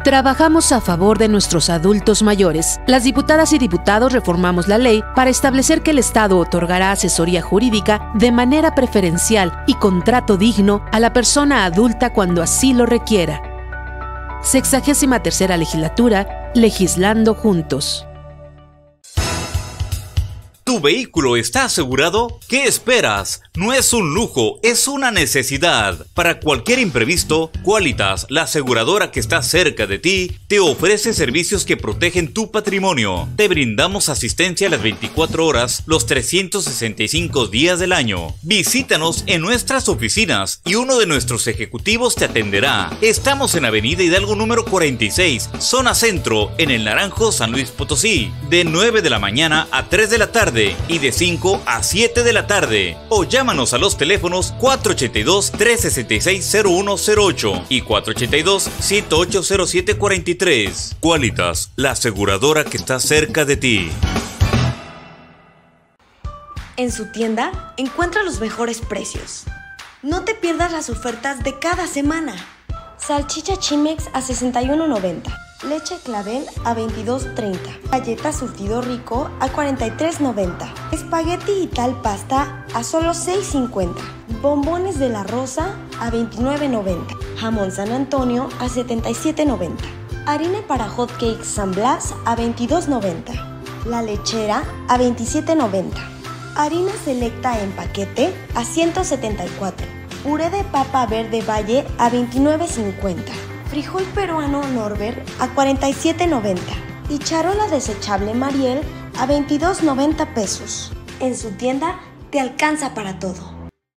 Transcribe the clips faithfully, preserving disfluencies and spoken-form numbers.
Trabajamos a favor de nuestros adultos mayores. Las diputadas y diputados reformamos la ley para establecer que el Estado otorgará asesoría jurídica de manera preferencial y con trato digno a la persona adulta cuando así lo requiera. Sexagésima tercera legislatura, legislando juntos. ¿Tu vehículo está asegurado? ¿Qué esperas? No es un lujo, es una necesidad. Para cualquier imprevisto, Qualitas, la aseguradora que está cerca de ti, te ofrece servicios que protegen tu patrimonio. Te brindamos asistencia a las veinticuatro horas, los trescientos sesenta y cinco días del año. Visítanos en nuestras oficinas y uno de nuestros ejecutivos te atenderá. Estamos en Avenida Hidalgo número cuarenta y seis, zona centro, en el Naranjo, San Luis Potosí, de nueve de la mañana a tres de la tarde y de cinco a siete de la tarde. O llámanos a los teléfonos cuatro ochenta y dos, tres sesenta y seis, cero uno cero ocho y cuatro ochenta y dos, siete ocho cero siete cuarenta y tres. Qualitas, la aseguradora que está cerca de ti. En su tienda encuentra los mejores precios. No te pierdas las ofertas de cada semana. Salchicha Chimex a sesenta y uno noventa. Leche Clavel a veintidós treinta. Galleta Surtido Rico a cuarenta y tres noventa. Espagueti y tal pasta a solo seis cincuenta. Bombones de la Rosa a veintinueve noventa. Jamón San Antonio a setenta y siete noventa. Harina para hot cakes San Blas a veintidós noventa. La Lechera a veintisiete noventa. Harina selecta en paquete a ciento setenta y cuatro. Puré de papa verde Valle a veintinueve cincuenta. Frijol peruano Norbert a cuarenta y siete noventa y charola desechable Mariel a veintidós noventa pesos. En su tienda te alcanza para todo.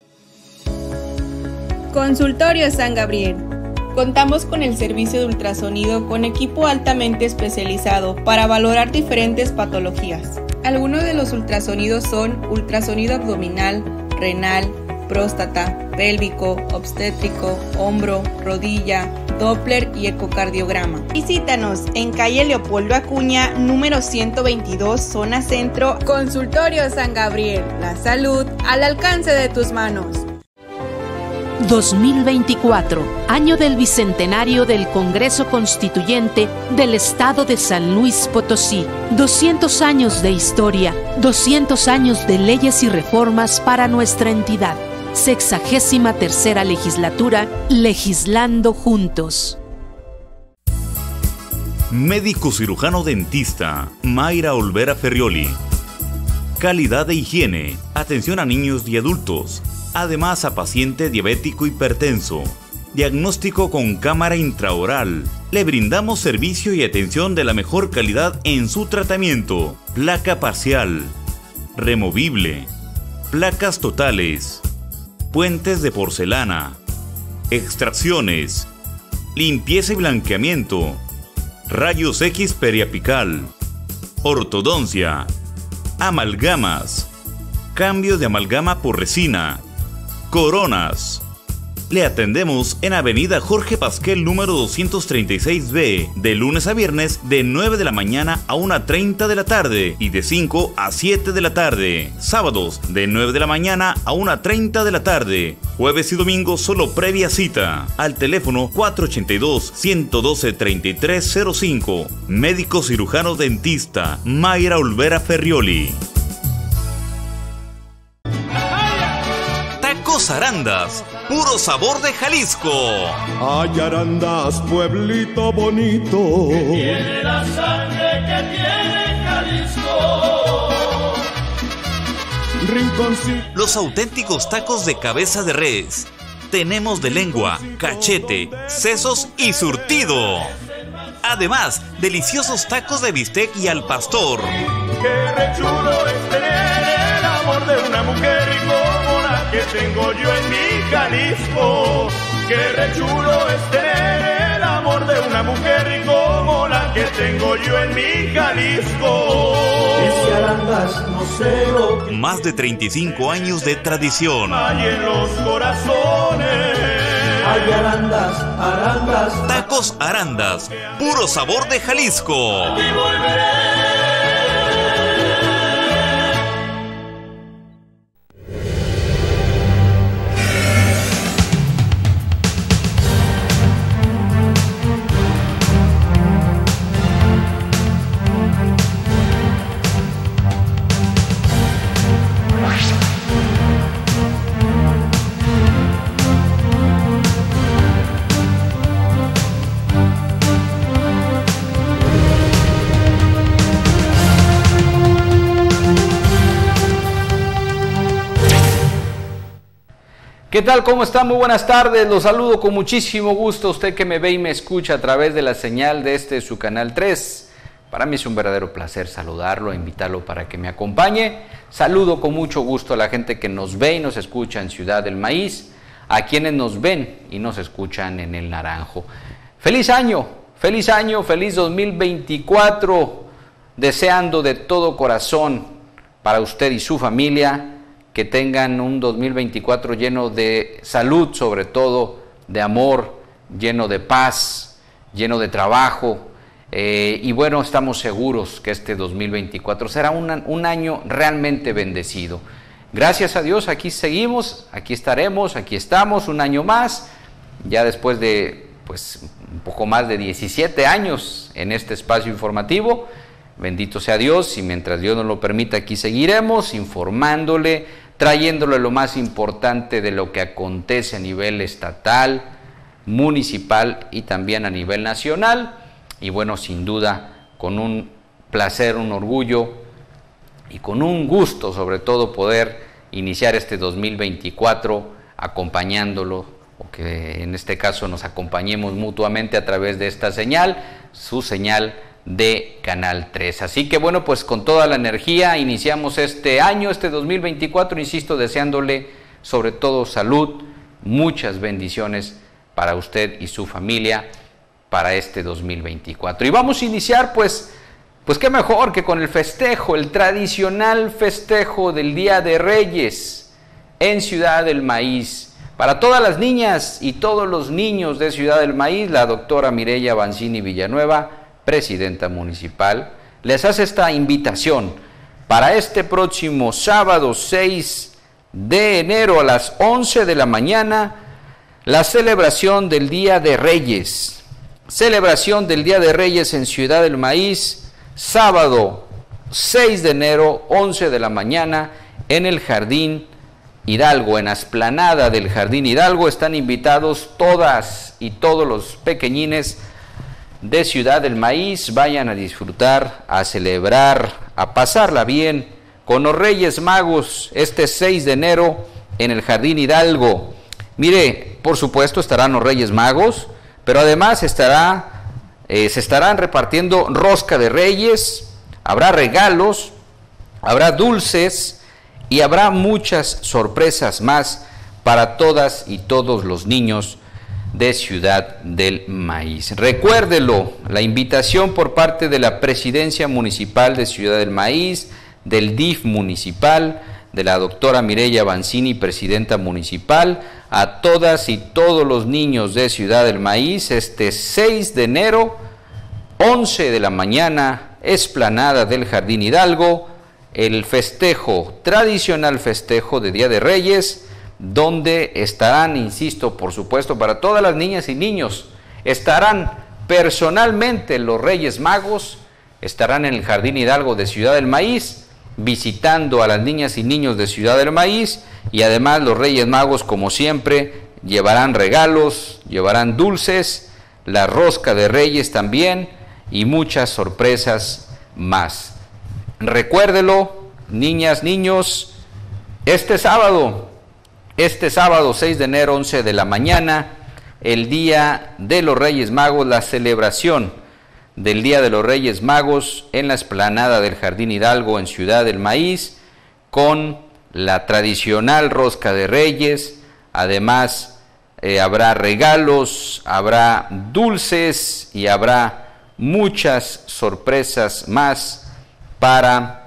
Consultorio San Gabriel. Contamos con el servicio de ultrasonido con equipo altamente especializado para valorar diferentes patologías. Algunos de los ultrasonidos son ultrasonido abdominal, renal, próstata, pélvico, obstétrico, hombro, rodilla, Doppler y ecocardiograma. Visítanos en calle Leopoldo Acuña, número ciento veintidós, zona centro. Consultorio San Gabriel. La salud al alcance de tus manos. dos mil veinticuatro, año del bicentenario del Congreso Constituyente del Estado de San Luis Potosí. doscientos años de historia, doscientos años de leyes y reformas para nuestra entidad. Sexagésima tercera legislatura, legislando juntos. Médico cirujano dentista, Mayra Olvera Ferrioli. Calidad de higiene, atención a niños y adultos, además a paciente diabético hipertenso. Diagnóstico con cámara intraoral. Le brindamos servicio y atención de la mejor calidad en su tratamiento. Placa parcial, removible, placas totales, puentes de porcelana, extracciones, limpieza y blanqueamiento, rayos X periapical, ortodoncia, amalgamas, cambio de amalgama por resina, coronas. Le atendemos en Avenida Jorge Pasquel número doscientos treinta y seis B, de lunes a viernes de nueve de la mañana a una treinta de la tarde y de cinco a siete de la tarde. Sábados de nueve de la mañana a una treinta de la tarde. Jueves y domingos solo previa cita. Al teléfono cuatro ochenta y dos, ciento doce, treinta y tres cero cinco. Médico cirujano dentista, Mayra Olvera Ferrioli. Tacos Arandas, puro sabor de Jalisco. Ay, Arandas, pueblito bonito, que tiene la sangre que tiene Jalisco. Rinconcito. Los auténticos tacos de cabeza de res. Tenemos de lengua, cachete, sesos y surtido. Además, deliciosos tacos de bistec y al pastor. Qué rechulo es tener el amor de una mujer como la que tengo yo en mi Jalisco. Qué rechulo es tener el amor de una mujer como la que tengo yo en mi Jalisco. Ese Arandas, no sé lo que... Más de treinta y cinco años de tradición. Hay en los corazones. Ay, Arandas, Arandas. Tacos Arandas, puro sabor de Jalisco. Y volveré. ¿Qué tal? ¿Cómo está? Muy buenas tardes. Los saludo con muchísimo gusto. Usted que me ve y me escucha a través de la señal de este su Canal tres. Para mí es un verdadero placer saludarlo, invitarlo para que me acompañe. Saludo con mucho gusto a la gente que nos ve y nos escucha en Ciudad del Maíz, a quienes nos ven y nos escuchan en El Naranjo. ¡Feliz año! ¡Feliz año! ¡Feliz dos mil veinticuatro! Deseando de todo corazón para usted y su familia que tengan un dos mil veinticuatro lleno de salud, sobre todo de amor, lleno de paz, lleno de trabajo. Eh, y bueno, estamos seguros que este dos mil veinticuatro será un, un año realmente bendecido. Gracias a Dios, aquí seguimos, aquí estaremos, aquí estamos un año más, ya después de pues un poco más de diecisiete años en este espacio informativo. Bendito sea Dios, y mientras Dios nos lo permita, aquí seguiremos informándole, trayéndole lo más importante de lo que acontece a nivel estatal, municipal y también a nivel nacional. Y bueno, sin duda, con un placer, un orgullo y con un gusto, sobre todo, poder iniciar este dos mil veinticuatro acompañándolo, o que en este caso nos acompañemos mutuamente a través de esta señal, su señal de Canal tres. Así que bueno, pues con toda la energía iniciamos este año, este dos mil veinticuatro, insisto, deseándole sobre todo salud, muchas bendiciones para usted y su familia para este dos mil veinticuatro. Y vamos a iniciar pues, pues qué mejor que con el festejo, el tradicional festejo del Día de Reyes en Ciudad del Maíz. Para todas las niñas y todos los niños de Ciudad del Maíz, la doctora Mireya Banzini Villanueva, presidenta municipal, les hace esta invitación para este próximo sábado seis de enero a las once de la mañana, la celebración del Día de Reyes. Celebración del Día de Reyes en Ciudad del Maíz, sábado seis de enero, once de la mañana, en el Jardín Hidalgo, en la explanada del Jardín Hidalgo. Están invitados todas y todos los pequeñines de Ciudad del Maíz. Vayan a disfrutar, a celebrar, a pasarla bien con los Reyes Magos este seis de enero en el Jardín Hidalgo. Mire, por supuesto estarán los Reyes Magos, pero además estará, eh, se estarán repartiendo rosca de Reyes, habrá regalos, habrá dulces y habrá muchas sorpresas más para todas y todos los niños de Ciudad del Maíz. Recuérdelo, la invitación por parte de la Presidencia Municipal de Ciudad del Maíz, del D I F municipal, de la doctora Mireya Banzini, presidenta municipal, a todas y todos los niños de Ciudad del Maíz, este seis de enero, once de la mañana, explanada del Jardín Hidalgo, el festejo, tradicional festejo de Día de Reyes, donde estarán, insisto, por supuesto, para todas las niñas y niños, estarán personalmente los Reyes Magos, estarán en el Jardín Hidalgo de Ciudad del Maíz, visitando a las niñas y niños de Ciudad del Maíz, y además los Reyes Magos, como siempre, llevarán regalos, llevarán dulces, la rosca de Reyes también, y muchas sorpresas más. Recuérdelo, niñas, niños, este sábado, Este sábado seis de enero, once de la mañana, el Día de los Reyes Magos, la celebración del Día de los Reyes Magos en la explanada del Jardín Hidalgo en Ciudad del Maíz, con la tradicional rosca de Reyes. Además, eh, habrá regalos, habrá dulces y habrá muchas sorpresas más para,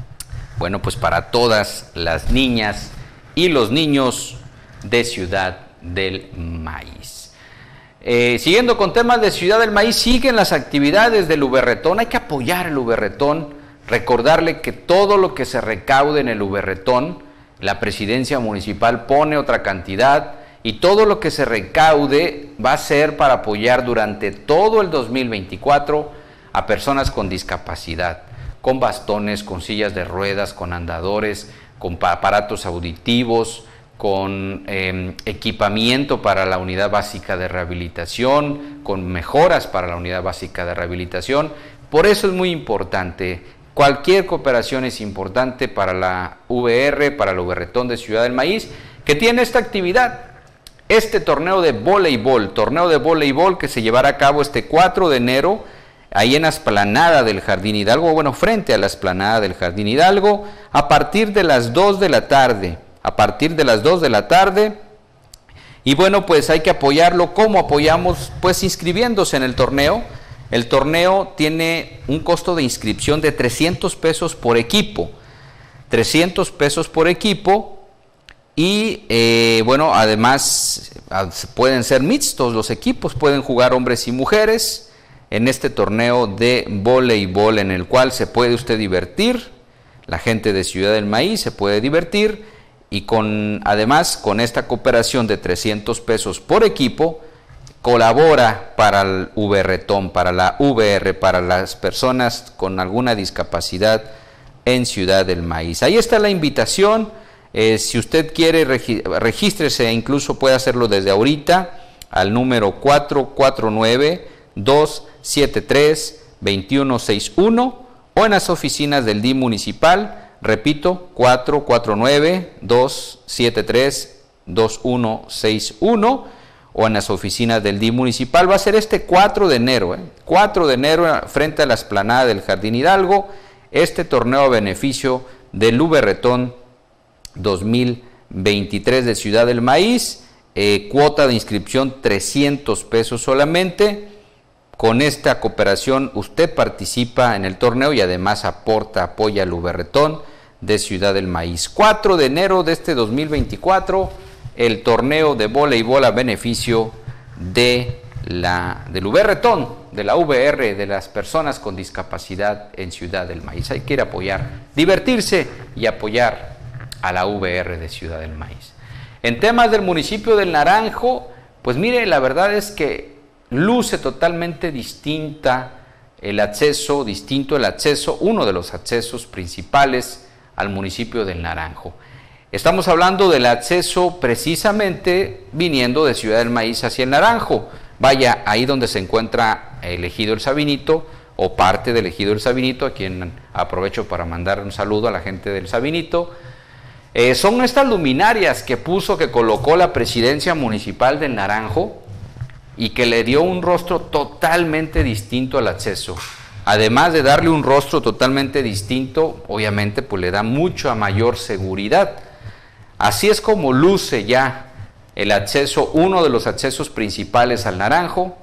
bueno, pues para todas las niñas y los niños de Ciudad del Maíz. Eh, siguiendo con temas de Ciudad del Maíz, siguen las actividades del Uberretón. Hay que apoyar el Uberretón, recordarle que todo lo que se recaude en el Uberretón, la presidencia municipal pone otra cantidad, y todo lo que se recaude va a ser para apoyar durante todo el dos mil veinticuatro a personas con discapacidad, con bastones, con sillas de ruedas, con andadores, con aparatos auditivos, con eh, equipamiento para la unidad básica de rehabilitación, con mejoras para la unidad básica de rehabilitación. Por eso es muy importante, cualquier cooperación es importante para la V R, para el Uberretón de Ciudad del Maíz, que tiene esta actividad. Este torneo de voleibol, torneo de voleibol que se llevará a cabo este cuatro de enero, ahí en la explanada del Jardín Hidalgo, bueno, frente a la explanada del Jardín Hidalgo, a partir de las dos de la tarde, a partir de las dos de la tarde, y bueno, pues hay que apoyarlo. ¿Cómo apoyamos? Pues inscribiéndose en el torneo. El torneo tiene un costo de inscripción de trescientos pesos por equipo, trescientos pesos por equipo, y eh, bueno, además pueden ser mixtos los equipos, pueden jugar hombres y mujeres en este torneo de voleibol, en el cual se puede usted divertir, la gente de Ciudad del Maíz se puede divertir, y con además con esta cooperación de trescientos pesos por equipo, colabora para el VRTón, para la V R, para las personas con alguna discapacidad en Ciudad del Maíz. Ahí está la invitación. Eh, si usted quiere, regi regístrese, incluso puede hacerlo desde ahorita al número cuatro cuatro nueve, dos siete tres, dos uno seis uno o en las oficinas del D I M municipal. Repito, cuatro cuatro nueve, dos siete tres, dos uno seis uno o en las oficinas del D I M municipal. Va a ser este cuatro de enero, ¿eh? cuatro de enero frente a la explanada del Jardín Hidalgo, este torneo a beneficio del VRTón dos mil veintitrés de Ciudad del Maíz, eh, cuota de inscripción trescientos pesos solamente. Con esta cooperación usted participa en el torneo y además aporta, apoya al VRTón de Ciudad del Maíz. cuatro de enero de este dos mil veinticuatro, el torneo de voleibol a beneficio de la, del VRTón, de la V R, de las personas con discapacidad en Ciudad del Maíz. Hay que ir a apoyar, divertirse y apoyar a la V R de Ciudad del Maíz. En temas del municipio del Naranjo, pues mire, la verdad es que luce totalmente distinta el acceso, distinto el acceso, uno de los accesos principales al municipio del Naranjo. Estamos hablando del acceso precisamente viniendo de Ciudad del Maíz hacia el Naranjo. Vaya, ahí donde se encuentra el Ejido El Sabinito o parte del Ejido El Sabinito, a quien aprovecho para mandar un saludo a la gente del Sabinito. Eh, son estas luminarias que puso, que colocó la presidencia municipal del Naranjo, y que le dio un rostro totalmente distinto al acceso. Además de darle un rostro totalmente distinto, obviamente pues le da mucha mayor seguridad. Así es como luce ya el acceso, uno de los accesos principales al Naranjo.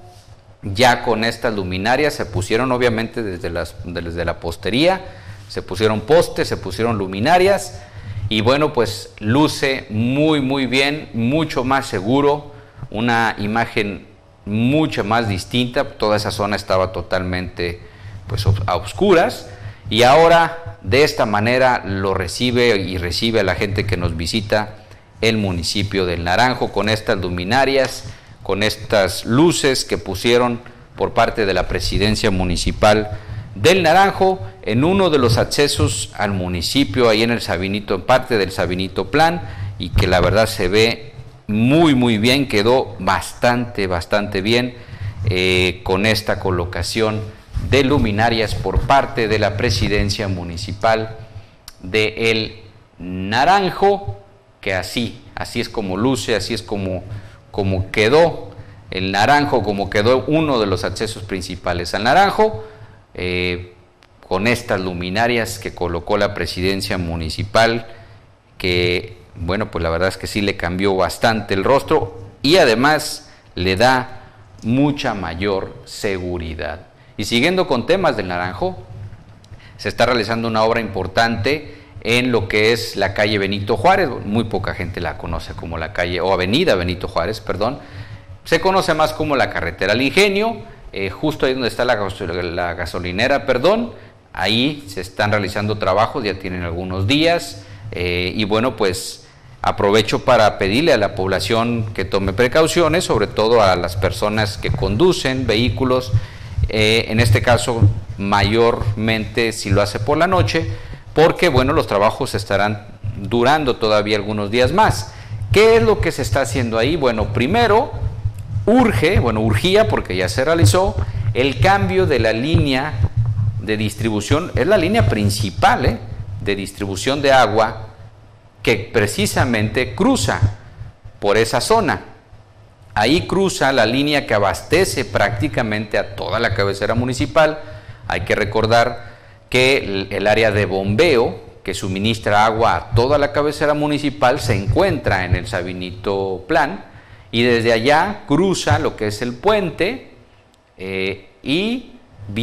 Ya con estas luminarias se pusieron obviamente desde, las, desde la postería, se pusieron postes, se pusieron luminarias, y bueno, pues luce muy muy bien, mucho más seguro, una imagen mucho más distinta. Toda esa zona estaba totalmente pues a oscuras, y ahora de esta manera lo recibe y recibe a la gente que nos visita el municipio del Naranjo, con estas luminarias, con estas luces que pusieron por parte de la presidencia municipal del Naranjo en uno de los accesos al municipio, ahí en el Sabinito, en parte del Sabinito Plan, y que la verdad se ve muy muy bien, quedó bastante bastante bien eh, con esta colocación de luminarias por parte de la presidencia municipal de El Naranjo, que así así es como luce, así es como, como quedó el Naranjo, como quedó uno de los accesos principales al Naranjo, eh, con estas luminarias que colocó la presidencia municipal, que bueno, pues la verdad es que sí le cambió bastante el rostro y además le da mucha mayor seguridad. Y siguiendo con temas del Naranjo, se está realizando una obra importante en lo que es la calle Benito Juárez. Muy poca gente la conoce como la calle, o avenida Benito Juárez, perdón. Se conoce más como la carretera al Ingenio, eh, justo ahí donde está la, la gasolinera, perdón. Ahí se están realizando trabajos, ya tienen algunos días, eh, y bueno, pues aprovecho para pedirle a la población que tome precauciones, sobre todo a las personas que conducen vehículos, eh, en este caso mayormente si lo hace por la noche, porque bueno, los trabajos estarán durando todavía algunos días más. ¿Qué es lo que se está haciendo ahí? Bueno, primero urge, bueno, urgía porque ya se realizó el cambio de la línea de distribución, es la línea principal, ¿eh? de distribución de agua que precisamente cruza por esa zona. Ahí cruza la línea que abastece prácticamente a toda la cabecera municipal. Hay que recordar que el, el área de bombeo que suministra agua a toda la cabecera municipal se encuentra en el Sabinito Plan, y desde allá cruza lo que es el puente eh, y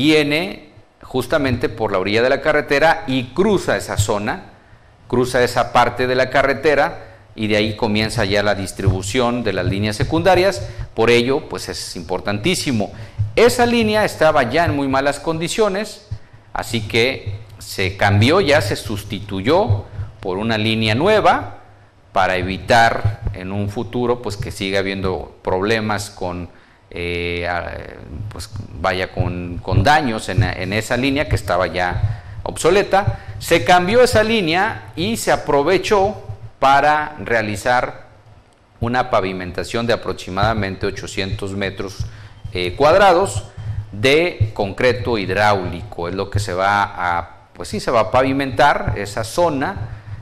viene justamente por la orilla de la carretera y cruza esa zona, cruza esa parte de la carretera, y de ahí comienza ya la distribución de las líneas secundarias. Por ello, pues es importantísimo. Esa línea estaba ya en muy malas condiciones, así que se cambió, ya se sustituyó por una línea nueva para evitar en un futuro pues que siga habiendo problemas con eh, pues vaya con, con daños en, en esa línea que estaba ya obsoleta. Se cambió esa línea y se aprovechó para realizar una pavimentación de aproximadamente ochocientos metros eh, cuadrados de concreto hidráulico. Es lo que se va a, pues sí, se va a pavimentar esa zona,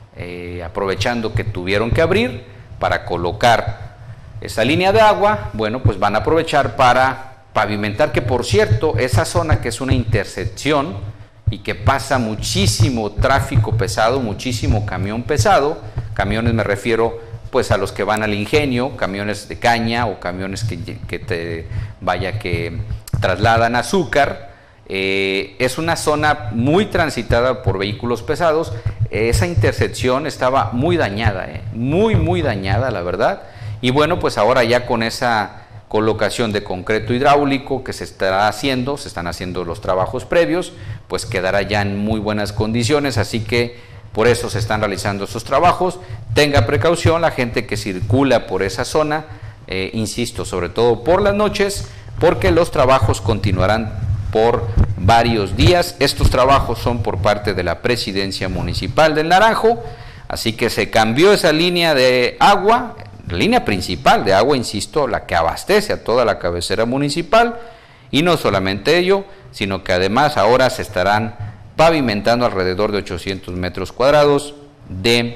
eh, aprovechando que tuvieron que abrir para colocar esa línea de agua. Bueno, pues van a aprovechar para pavimentar, que por cierto, esa zona que es una intersección y que pasa muchísimo tráfico pesado, muchísimo camión pesado. Camiones me refiero pues a los que van al ingenio, camiones de caña o camiones que, que te vaya que trasladan azúcar. Eh, es una zona muy transitada por vehículos pesados. Esa intersección estaba muy dañada, eh, muy muy dañada, la verdad. Y bueno, pues ahora ya con esa colocación de concreto hidráulico que se estará haciendo, se están haciendo los trabajos previos, pues quedará ya en muy buenas condiciones, así que por eso se están realizando esos trabajos. Tenga precaución la gente que circula por esa zona, eh, insisto, sobre todo por las noches, porque los trabajos continuarán por varios días. Estos trabajos son por parte de la Presidencia Municipal del Naranjo, así que se cambió esa línea de agua, la línea principal de agua, insisto, la que abastece a toda la cabecera municipal, y no solamente ello, sino que además ahora se estarán pavimentando alrededor de ochocientos metros cuadrados de,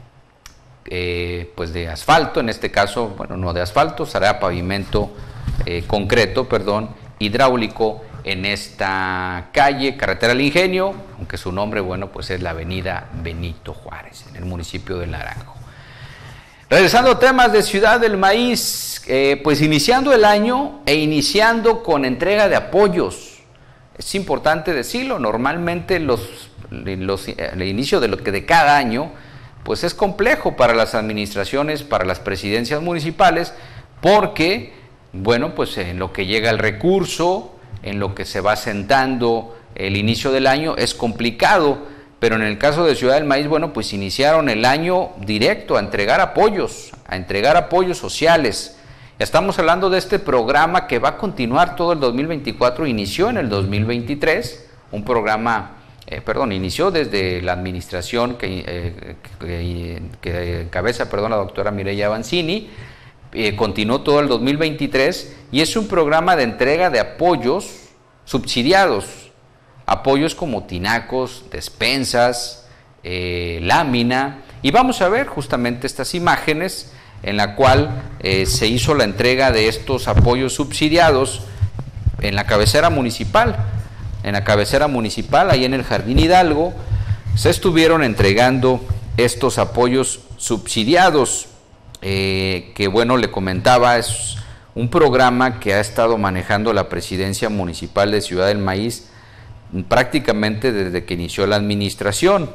eh, pues de asfalto, en este caso, bueno, no de asfalto, será pavimento eh, concreto, perdón, hidráulico en esta calle, Carretera del Ingenio, aunque su nombre, bueno, pues es la avenida Benito Juárez, en el municipio de Naranjo. Regresando a temas de Ciudad del Maíz, eh, pues iniciando el año e iniciando con entrega de apoyos. Es importante decirlo, normalmente los, los, el inicio de, lo que de cada año pues es complejo para las administraciones, para las presidencias municipales, porque, bueno, pues en lo que llega el recurso, en lo que se va sentando el inicio del año es complicado, pero en el caso de Ciudad del Maíz, bueno, pues iniciaron el año directo a entregar apoyos, a entregar apoyos sociales. Estamos hablando de este programa que va a continuar todo el dos mil veinticuatro, inició en el dos mil veintitrés, un programa, eh, perdón, inició desde la administración que, eh, que, que encabeza, perdón, la doctora Mireya Avancini, eh, continuó todo el dos mil veintitrés y es un programa de entrega de apoyos subsidiados, apoyos como tinacos, despensas, eh, lámina, y vamos a ver justamente estas imágenes en la cual eh, se hizo la entrega de estos apoyos subsidiados en la cabecera municipal. En la cabecera municipal, ahí en el Jardín Hidalgo, se estuvieron entregando estos apoyos subsidiados, eh, que bueno, le comentaba, es un programa que ha estado manejando la Presidencia Municipal de Ciudad del Maíz prácticamente desde que inició la administración.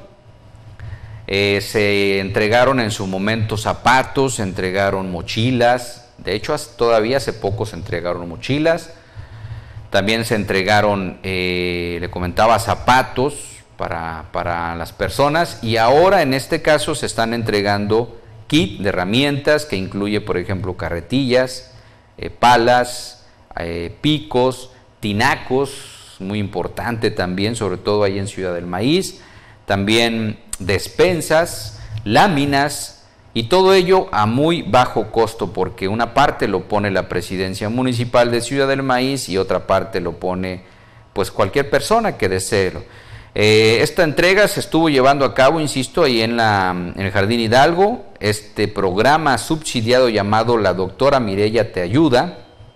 Eh, se entregaron en su momento zapatos, se entregaron mochilas, de hecho todavía hace poco se entregaron mochilas, también se entregaron, eh, le comentaba, zapatos para, para las personas, y ahora en este caso se están entregando kit de herramientas que incluye, por ejemplo, carretillas, eh, palas, eh, picos, tinacos, muy importante también, sobre todo ahí en Ciudad del Maíz, también despensas, láminas, y todo ello a muy bajo costo, porque una parte lo pone la Presidencia Municipal de Ciudad del Maíz y otra parte lo pone pues cualquier persona que desee. Eh, esta entrega se estuvo llevando a cabo, insisto, ahí en, la, en el Jardín Hidalgo, este programa subsidiado llamado La Doctora Mireya Te Ayuda,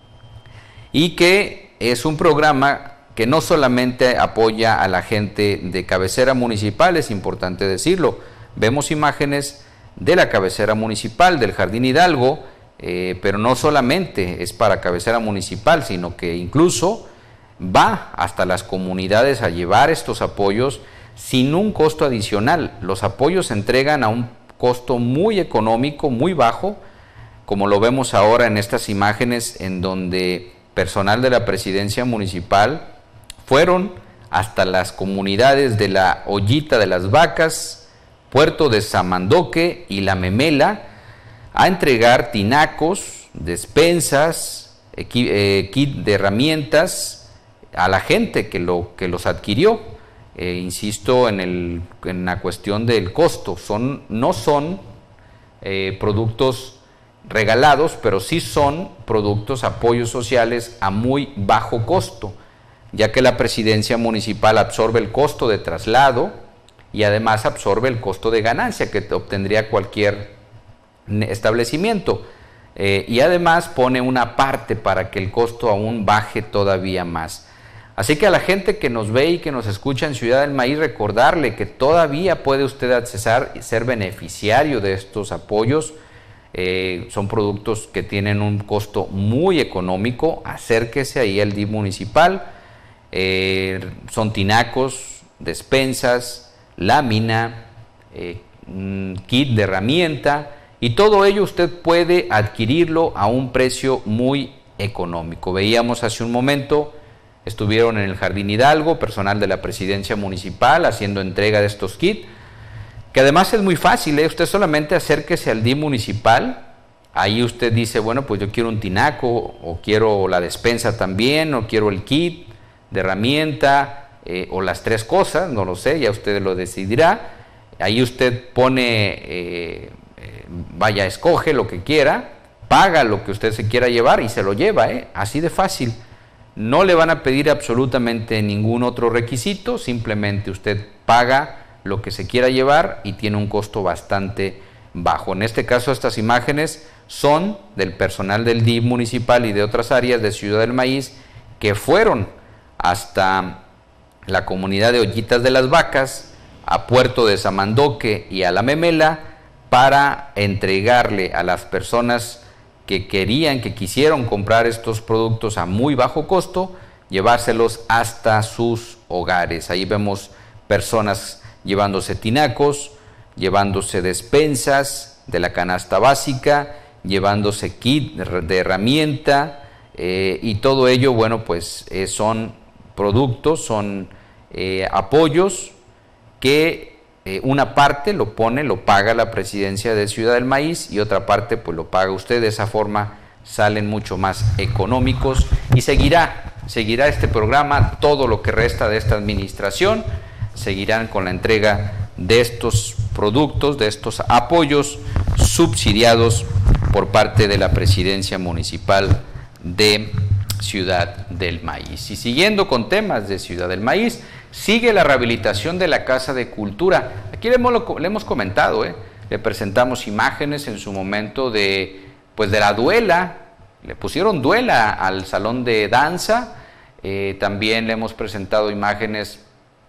y que es un programa que no solamente apoya a la gente de cabecera municipal, es importante decirlo. Vemos imágenes de la cabecera municipal, del Jardín Hidalgo, eh, pero no solamente es para cabecera municipal, sino que incluso va hasta las comunidades a llevar estos apoyos sin un costo adicional. Los apoyos se entregan a un costo muy económico, muy bajo, como lo vemos ahora en estas imágenes, en donde personal de la presidencia municipal fueron hasta las comunidades de la Ollita de las Vacas, Puerto de Samandoque y La Memela a entregar tinacos, despensas, eh, kit de herramientas a la gente que, lo, que los adquirió. Eh, insisto en, el, en la cuestión del costo, son, no son eh, productos regalados, pero sí son productos, apoyos sociales a muy bajo costo, ya que la presidencia municipal absorbe el costo de traslado y además absorbe el costo de ganancia que obtendría cualquier establecimiento. Eh, y además pone una parte para que el costo aún baje todavía más. Así que a la gente que nos ve y que nos escucha en Ciudad del Maíz, recordarle que todavía puede usted accesar y ser beneficiario de estos apoyos. Eh, son productos que tienen un costo muy económico. Acérquese ahí al D I F municipal. Eh, son tinacos, despensas, lámina, eh, kit de herramienta, y todo ello usted puede adquirirlo a un precio muy económico. Veíamos hace un momento, estuvieron en el Jardín Hidalgo, personal de la presidencia municipal haciendo entrega de estos kits, que además es muy fácil, ¿eh? Usted solamente acérquese al D I F municipal, ahí usted dice, bueno, pues yo quiero un tinaco, o quiero la despensa también, o quiero el kit de herramienta, eh, o las tres cosas, no lo sé, ya usted lo decidirá. Ahí usted pone, eh, eh, vaya, escoge lo que quiera, paga lo que usted se quiera llevar y se lo lleva, ¿eh? Así de fácil. No le van a pedir absolutamente ningún otro requisito, simplemente usted paga lo que se quiera llevar y tiene un costo bastante bajo. En este caso, estas imágenes son del personal del D I F municipal y de otras áreas de Ciudad del Maíz que fueron hasta la comunidad de Ollitas de las Vacas, a Puerto de Samandoque y a La Memela para entregarle a las personas que querían, que quisieron comprar estos productos a muy bajo costo, llevárselos hasta sus hogares. Ahí vemos personas llevándose tinacos, llevándose despensas de la canasta básica, llevándose kit de herramienta, eh, y todo ello, bueno, pues eh, son productos, son eh, apoyos que eh, una parte lo pone, lo paga la presidencia de Ciudad del Maíz y otra parte pues lo paga usted. De esa forma salen mucho más económicos y seguirá, seguirá este programa todo lo que resta de esta administración. Seguirán con la entrega de estos productos, de estos apoyos subsidiados por parte de la presidencia municipal de Ciudad del Maíz. Y siguiendo con temas de Ciudad del Maíz, sigue la rehabilitación de la Casa de Cultura. Aquí le hemos, le hemos comentado, ¿eh? Le presentamos imágenes en su momento de, pues de la duela, le pusieron duela al salón de danza, eh, también le hemos presentado imágenes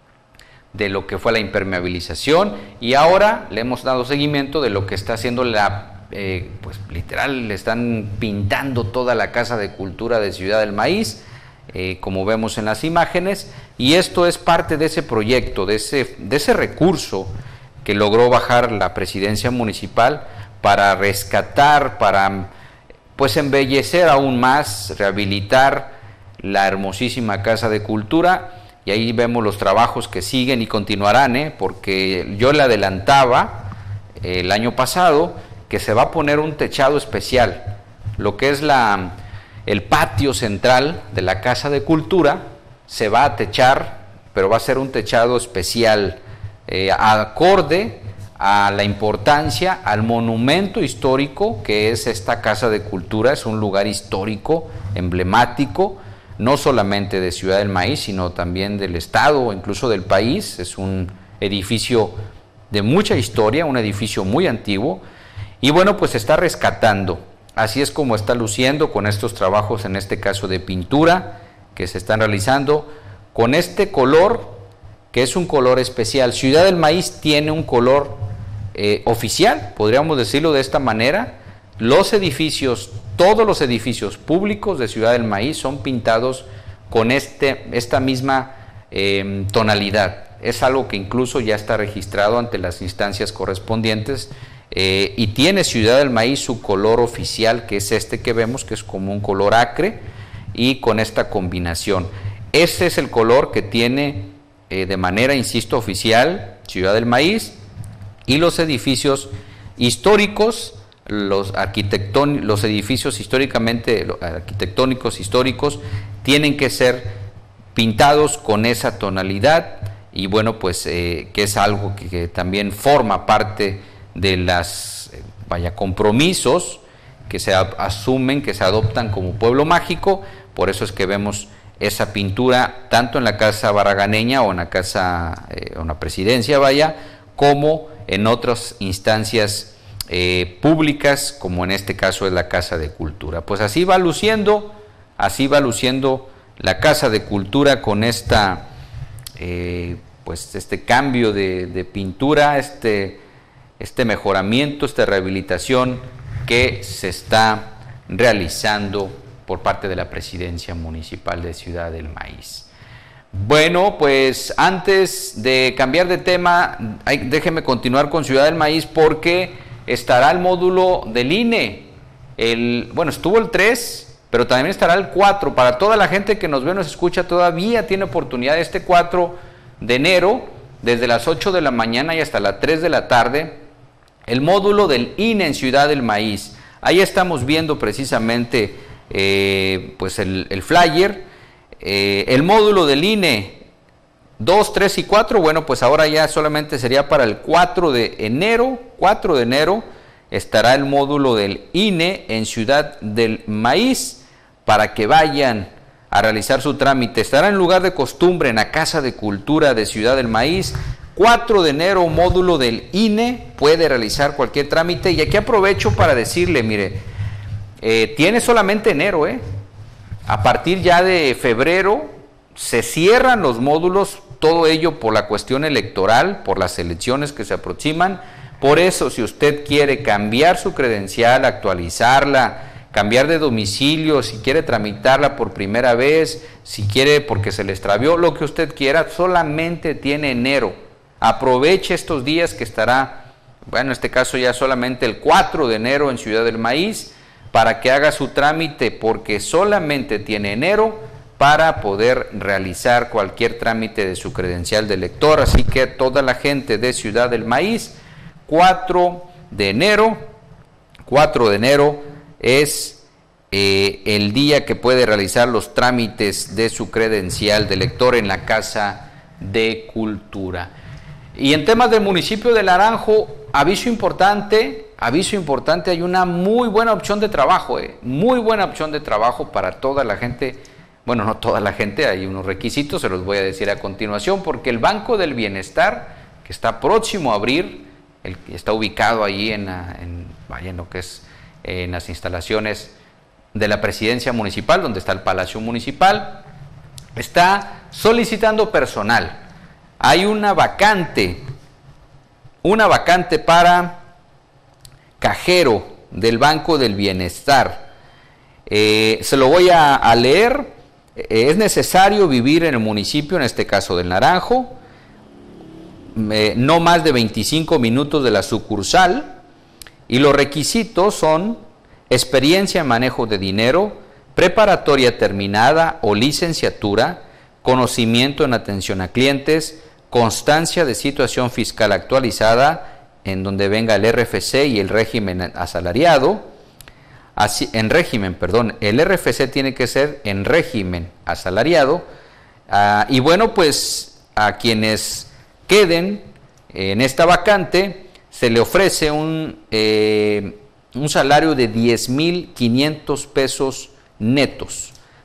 de lo que fue la impermeabilización y ahora le hemos dado seguimiento de lo que está haciendo la Eh, pues literal le están pintando toda la Casa de Cultura de Ciudad del Maíz, eh, como vemos en las imágenes, y esto es parte de ese proyecto, de ese, de ese recurso que logró bajar la presidencia municipal para rescatar, para pues embellecer aún más, rehabilitar la hermosísima Casa de Cultura. Y ahí vemos los trabajos que siguen y continuarán, ¿eh? Porque yo le adelantaba eh, el año pasado que se va a poner un techado especial, lo que es la, el patio central de la Casa de Cultura se va a techar, pero va a ser un techado especial, eh, acorde a la importancia, al monumento histórico que es esta Casa de Cultura. Es un lugar histórico, emblemático, no solamente de Ciudad del Maíz, sino también del estado o incluso del país. Es un edificio de mucha historia, un edificio muy antiguo, y bueno, pues se está rescatando. Así es como está luciendo con estos trabajos, en este caso de pintura, que se están realizando con este color, que es un color especial. Ciudad del Maíz tiene un color eh, oficial, podríamos decirlo de esta manera. Los edificios, todos los edificios públicos de Ciudad del Maíz son pintados con este, esta misma eh, tonalidad. Es algo que incluso ya está registrado ante las instancias correspondientes, eh, y tiene Ciudad del Maíz su color oficial, que es este que vemos, que es como un color acre y con esta combinación. Ese es el color que tiene eh, de manera, insisto, oficial Ciudad del Maíz, y los edificios históricos, los, arquitectón, los edificios históricamente, arquitectónicos históricos, tienen que ser pintados con esa tonalidad, y bueno, pues eh, que es algo que, que también forma parte de las, eh, vaya, compromisos que se asumen, que se adoptan como pueblo mágico. Por eso es que vemos esa pintura tanto en la Casa Barraganeña o en la Casa, eh, o en la Presidencia, vaya, como en otras instancias eh, públicas, como en este caso es la Casa de Cultura. Pues así va luciendo, así va luciendo la Casa de Cultura con esta, eh, pues este cambio de, de pintura, este, este mejoramiento, esta rehabilitación que se está realizando por parte de la Presidencia Municipal de Ciudad del Maíz. Bueno, pues antes de cambiar de tema, hay, déjeme continuar con Ciudad del Maíz, porque estará el módulo del I N E. El, bueno, estuvo el tres, pero también estará el cuatro. Para toda la gente que nos ve, nos escucha, todavía tiene oportunidad este cuatro de enero, desde las ocho de la mañana y hasta las tres de la tarde, el módulo del I N E en Ciudad del Maíz. Ahí estamos viendo precisamente eh, pues el, el flyer. Eh, el módulo del I N E dos, tres y cuatro, bueno, pues ahora ya solamente sería para el cuatro de enero. cuatro de enero estará el módulo del I N E en Ciudad del Maíz, para que vayan a realizar su trámite. Estará en lugar de costumbre en la Casa de Cultura de Ciudad del Maíz. cuatro de enero, módulo del I N E, puede realizar cualquier trámite. Y aquí aprovecho para decirle, mire, eh, tiene solamente enero, ¿eh? A partir ya de febrero se cierran los módulos, todo ello por la cuestión electoral, por las elecciones que se aproximan. Por eso, si usted quiere cambiar su credencial, actualizarla, cambiar de domicilio, si quiere tramitarla por primera vez, si quiere porque se le extravió, lo que usted quiera, solamente tiene enero. Aproveche estos días que estará, bueno, en este caso ya solamente el cuatro de enero en Ciudad del Maíz, para que haga su trámite, porque solamente tiene enero para poder realizar cualquier trámite de su credencial de elector. Así que toda la gente de Ciudad del Maíz, cuatro de enero, cuatro de enero es eh, el día que puede realizar los trámites de su credencial de elector en la Casa de Cultura. Y en temas del municipio de Naranjo, aviso importante, aviso importante, hay una muy buena opción de trabajo, eh, muy buena opción de trabajo para toda la gente. Bueno, no toda la gente, hay unos requisitos, se los voy a decir a continuación, porque el Banco del Bienestar, que está próximo a abrir, el, está ubicado ahí en, en, vaya, en lo que es en las instalaciones de la Presidencia Municipal, donde está el Palacio Municipal, está solicitando personal. Hay una vacante, una vacante para cajero del Banco del Bienestar. Eh, se lo voy a, a leer. Eh, es necesario vivir en el municipio, en este caso del Naranjo, eh, no más de veinticinco minutos de la sucursal, y los requisitos son experiencia en manejo de dinero, preparatoria terminada o licenciatura, conocimiento en atención a clientes, constancia de situación fiscal actualizada, en donde venga el R F C y el régimen asalariado. Así, en régimen, perdón, el R F C tiene que ser en régimen asalariado. Uh, y bueno, pues a quienes queden en esta vacante se le ofrece un, eh, un salario de diez mil quinientos pesos netos.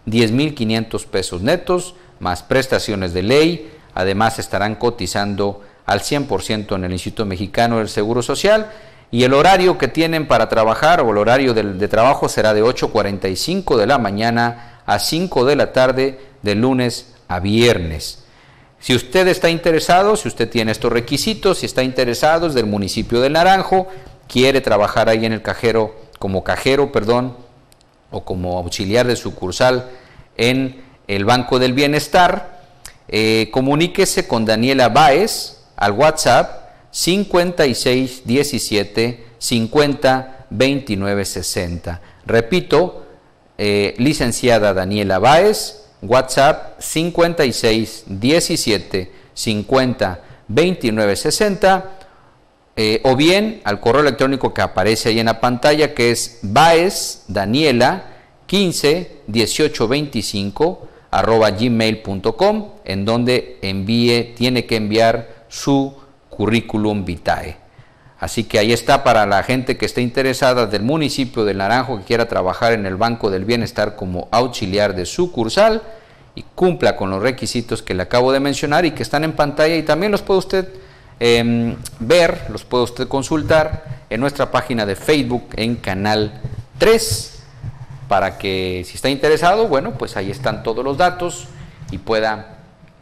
diez mil quinientos pesos netos, más prestaciones de ley. Además estarán cotizando al cien por ciento en el Instituto Mexicano del Seguro Social, y el horario que tienen para trabajar, o el horario de, de trabajo, será de ocho cuarenta y cinco de la mañana a cinco de la tarde, de lunes a viernes. Si usted está interesado, si usted tiene estos requisitos, si está interesado, es del municipio de Naranjo, quiere trabajar ahí en el cajero, como cajero, perdón, o como auxiliar de sucursal en el Banco del Bienestar, eh, comuníquese con Daniela Báez al WhatsApp cincuenta y seis diecisiete cincuenta veintinueve sesenta. Repito, eh, licenciada Daniela Báez, WhatsApp cincuenta y seis diecisiete cincuenta veintinueve sesenta, eh, o bien al correo electrónico que aparece ahí en la pantalla, que es baezdaniela quince dieciocho veinticinco arroba gmail punto com, en donde envíe, tiene que enviar su currículum vitae. Así que ahí está para la gente que esté interesada del municipio de Naranjo, que quiera trabajar en el Banco del Bienestar como auxiliar de sucursal y cumpla con los requisitos que le acabo de mencionar y que están en pantalla, y también los puede usted eh, ver, los puede usted consultar en nuestra página de Facebook en Canal tres, para que si está interesado, bueno, pues ahí están todos los datos y pueda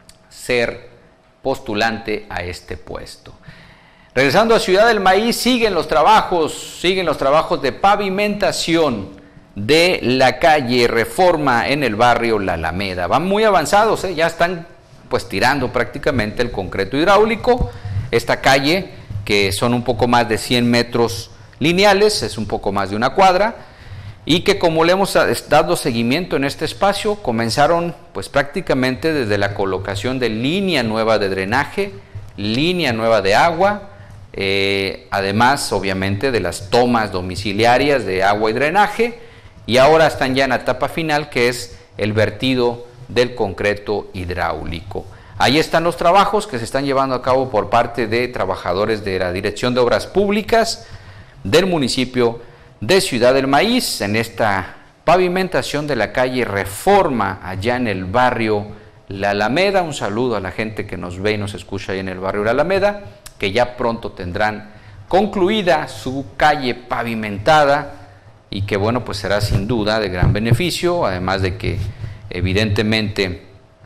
ser postulante a este puesto. Regresando a Ciudad del Maíz, siguen los trabajos, siguen los trabajos de pavimentación de la calle Reforma en el barrio La Alameda. Van muy avanzados, ¿eh? Ya están pues tirando prácticamente el concreto hidráulico. Esta calle, que son un poco más de cien metros lineales, es un poco más de una cuadra, y que, como le hemos dado seguimiento en este espacio, comenzaron pues prácticamente desde la colocación de línea nueva de drenaje, línea nueva de agua, eh, además obviamente de las tomas domiciliarias de agua y drenaje, y ahora están ya en la etapa final, que es el vertido del concreto hidráulico. Ahí están los trabajos que se están llevando a cabo por parte de trabajadores de la Dirección de Obras Públicas del municipio de Ciudad del Maíz, en esta pavimentación de la calle Reforma, allá en el barrio La Alameda. Un saludo a la gente que nos ve y nos escucha ahí en el barrio La Alameda, que ya pronto tendrán concluida su calle pavimentada, y que bueno, pues será sin duda de gran beneficio, además de que evidentemente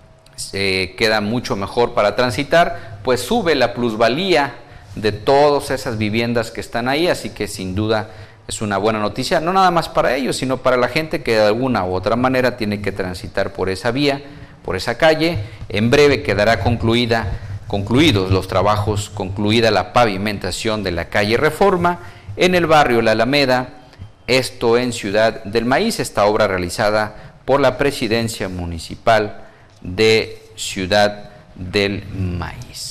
se queda mucho mejor para transitar, pues sube la plusvalía de todas esas viviendas que están ahí, así que sin duda es una buena noticia, no nada más para ellos, sino para la gente que de alguna u otra manera tiene que transitar por esa vía, por esa calle. En breve quedará concluida, concluidos los trabajos, concluida la pavimentación de la calle Reforma en el barrio La Alameda, esto en Ciudad del Maíz, esta obra realizada por la Presidencia Municipal de Ciudad del Maíz.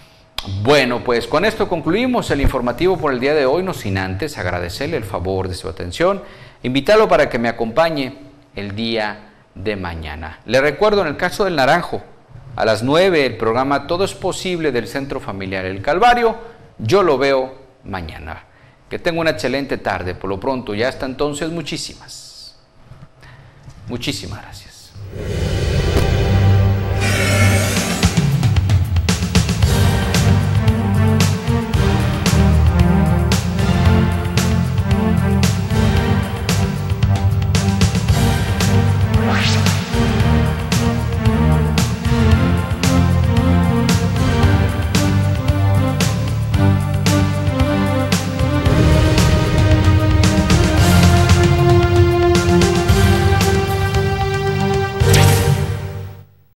Bueno, pues con esto concluimos el informativo por el día de hoy, no sin antes agradecerle el favor de su atención, invitarlo para que me acompañe el día de mañana. Le recuerdo, en el caso del Naranjo, a las nueve el programa Todo es Posible del Centro Familiar El Calvario. Yo lo veo mañana. Que tenga una excelente tarde. Por lo pronto, ya hasta entonces, muchísimas, muchísimas gracias.